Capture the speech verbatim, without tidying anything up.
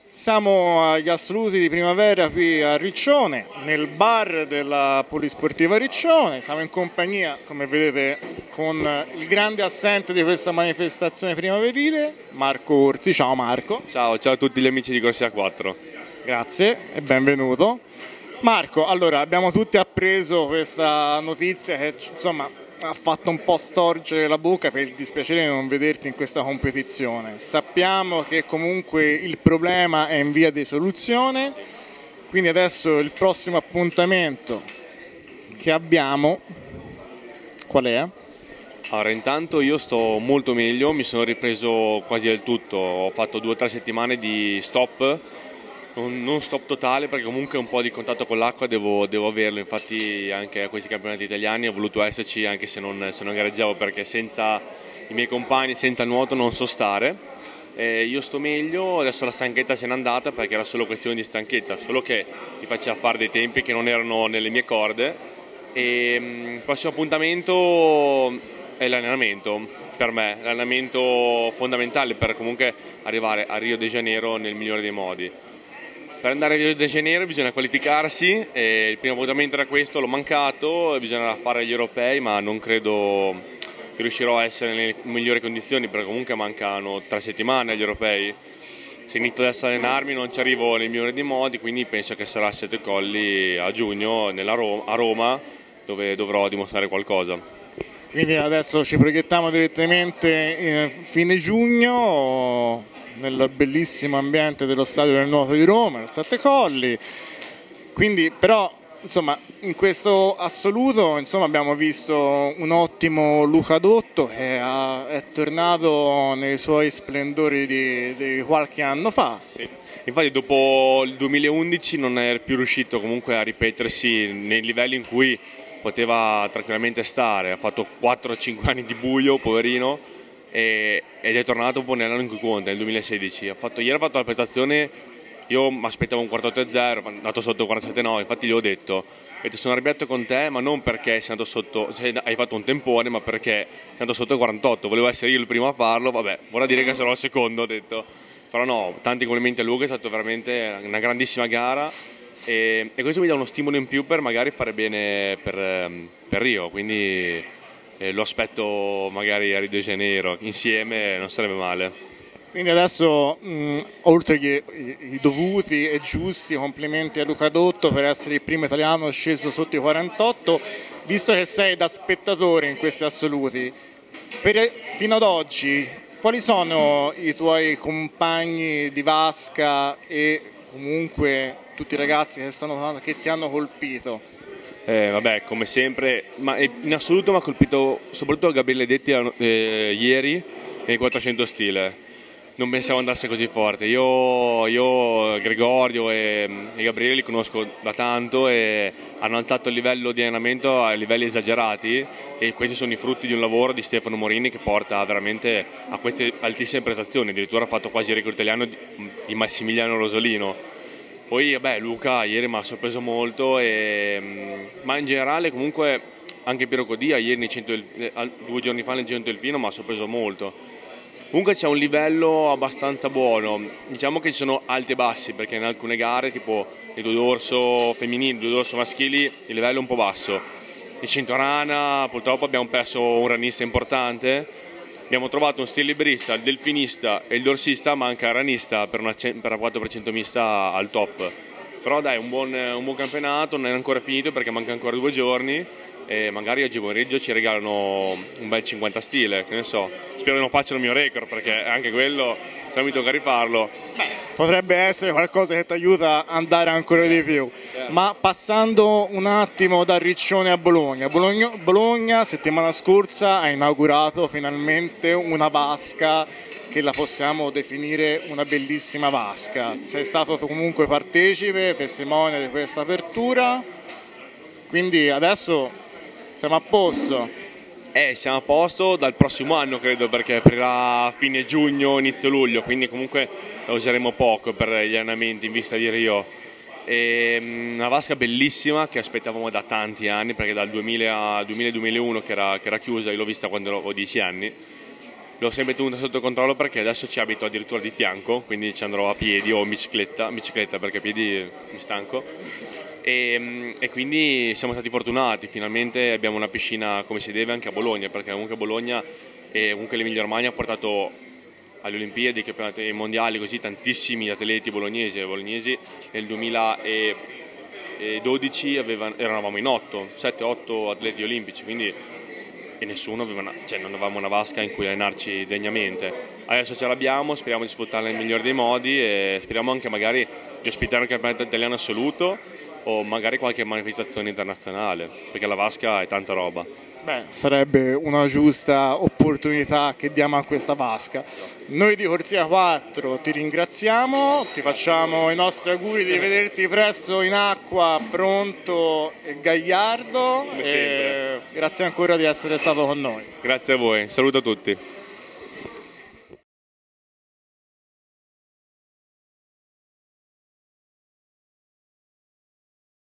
Siamo agli assoluti di primavera qui a Riccione, nel bar della Polisportiva Riccione. Siamo in compagnia, come vedete, con il grande assente di questa manifestazione primaverile, Marco Orsi. Ciao Marco. Ciao, ciao a tutti gli amici di Corsia quattro. Grazie e benvenuto. Marco, allora abbiamo tutti appreso questa notizia che insomma ha fatto un po' storgere la bocca per il dispiacere di non vederti in questa competizione. Sappiamo che comunque il problema è in via di soluzione, quindi adesso il prossimo appuntamento che abbiamo, qual è? Allora, intanto io sto molto meglio, mi sono ripreso quasi del tutto, ho fatto due o tre settimane di stop, non stop totale perché comunque un po' di contatto con l'acqua devo, devo averlo, infatti anche a questi campionati italiani ho voluto esserci anche se non, se non gareggiavo, perché senza i miei compagni, senza il nuoto non so stare. Eh, io sto meglio, adesso la stanchezza se n'è andata perché era solo questione di stanchezza, solo che mi faceva fare dei tempi che non erano nelle mie corde. E il prossimo appuntamento è l'allenamento, per me, l'allenamento fondamentale per comunque arrivare a Rio de Janeiro nel migliore dei modi. Per andare a Rio de Janeiro bisogna qualificarsi, e il primo appuntamento era questo, l'ho mancato, bisogna fare gli europei, ma non credo che riuscirò a essere nelle migliori condizioni perché comunque mancano tre settimane agli europei. Se inizio adesso a allenarmi non ci arrivo nel migliore dei modi, quindi penso che sarà a Sette Colli a giugno nella Ro- a Roma, dove dovrò dimostrare qualcosa. Quindi adesso ci proiettiamo direttamente in fine giugno nel bellissimo ambiente dello stadio del nuoto di Roma, il Sette Colli. Quindi però insomma in questo assoluto insomma, abbiamo visto un ottimo Luca Dotto che ha, è tornato nei suoi splendori di, di qualche anno fa. Sì. Infatti dopo il duemilaundici non è più riuscito comunque a ripetersi nei livelli in cui poteva tranquillamente stare, ha fatto quattro cinque anni di buio, poverino, e, ed è tornato un po' nell'anno in cui conta, nel duemilasedici. Ha fatto, ieri ha fatto la prestazione, io mi aspettavo un quarantotto e zero, è andato sotto quarantasette nove, infatti gli ho detto, ho detto sono arrabbiato con te, ma non perché sei andato sotto, cioè, hai fatto un tempone, ma perché sei andato sotto quarantotto, volevo essere io il primo a farlo, vabbè, vorrà dire che sarò il secondo, ho detto. Però no, tanti complimenti a Luca, è stata veramente una grandissima gara. E, e questo mi dà uno stimolo in più per magari fare bene per, per Rio, quindi eh, lo aspetto magari a Rio de Janeiro insieme, non sarebbe male. Quindi adesso mh, oltre che i, i dovuti e giusti complimenti a Luca Dotto per essere il primo italiano sceso sotto i quarantotto, visto che sei da spettatore in questi assoluti, per, fino ad oggi quali sono i tuoi compagni di vasca e comunque tutti i ragazzi che, stanno, che ti hanno colpito? Eh, vabbè, come sempre, ma in assoluto mi ha colpito soprattutto Gabriele Detti eh, ieri nel quattrocento stile. Non pensavo andasse così forte. Io, io Gregorio e, e Gabriele li conosco da tanto e hanno alzato il livello di allenamento a livelli esagerati, e questi sono i frutti di un lavoro di Stefano Morini che porta veramente a queste altissime prestazioni. Addirittura ha fatto quasi il record italiano di, di Massimiliano Rosolino. Poi vabbè, Luca ieri mi ha sorpreso molto, e, ma in generale comunque anche Piero Codia ieri nei cento, due giorni fa nel Giro del Delfino mi ha sorpreso molto. Comunque c'è un livello abbastanza buono, diciamo che ci sono alti e bassi perché in alcune gare tipo il due dorso femminile, il due dorso maschili il livello è un po' basso. In Cintorana purtroppo abbiamo perso un ranista importante. Abbiamo trovato un stilibrista, il delfinista e il dorsista, manca il ranista per una, per la quattro per cento mista al top. Però dai, un buon, un buon campionato, non è ancora finito perché manca ancora due giorni e magari oggi pomeriggio ci regalano un bel cinquanta stile, che ne so. Spero che non facciano il mio record perché anche quello, se non mi tocca rifarlo. Potrebbe essere qualcosa che ti aiuta ad andare ancora di più. Ma passando un attimo da Riccione a Bologna. Bologna, Bologna settimana scorsa ha inaugurato finalmente una vasca che la possiamo definire una bellissima vasca. Sei stato comunque partecipe, testimone di questa apertura, quindi adesso siamo a posto. Eh, siamo a posto dal prossimo anno credo, perché aprirà a fine giugno, inizio luglio, quindi comunque la useremo poco per gli allenamenti in vista di Rio. E, una vasca bellissima che aspettavamo da tanti anni, perché dal duemila al duemilauno che era, che era chiusa, io l'ho vista quando avevo dieci anni, l'ho sempre tenuta sotto controllo perché adesso ci abito addirittura di fianco, quindi ci andrò a piedi o in bicicletta, bicicletta perché a piedi mi stanco. E, e quindi siamo stati fortunati, finalmente abbiamo una piscina come si deve anche a Bologna, perché comunque Bologna e comunque l'Emilia Romagna ha portato alle Olimpiadi, ai campionati mondiali, così tantissimi atleti bolognesi e bolognesi. Nel duemiladodici avevano, eravamo in otto, sette otto atleti olimpici, quindi e nessuno aveva una, cioè non avevamo una vasca in cui allenarci degnamente. Adesso ce l'abbiamo, speriamo di sfruttarla nel migliore dei modi e speriamo anche magari di ospitare un campionato italiano assoluto o magari qualche manifestazione internazionale, perché la vasca è tanta roba. Beh, sarebbe una giusta opportunità che diamo a questa vasca. Noi di Corsia quattro ti ringraziamo, ti facciamo i nostri auguri di vederti presto in acqua, pronto e gagliardo. Come e sempre. grazie ancora di essere stato con noi. Grazie a voi, saluto a tutti.